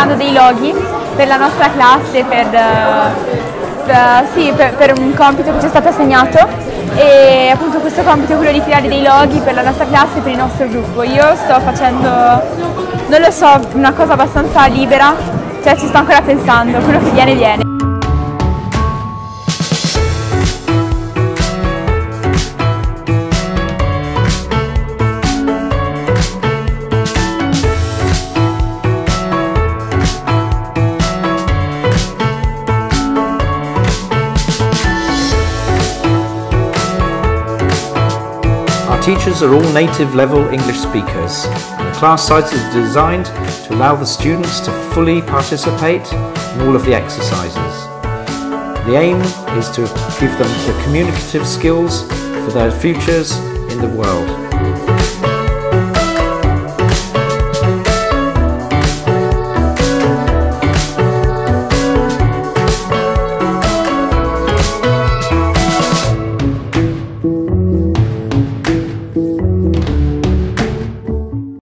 creando dei loghi per la nostra classe, per un compito che ci è stato assegnato, e appunto questo compito è quello di creare dei loghi per la nostra classe e per il nostro gruppo. Io sto facendo, non lo so, una cosa abbastanza libera, cioè ci sto ancora pensando, quello che viene viene. Teachers are all native level English speakers, and the class sites are designed to allow the students to fully participate in all of the exercises. The aim is to give them the communicative skills for their futures in the world.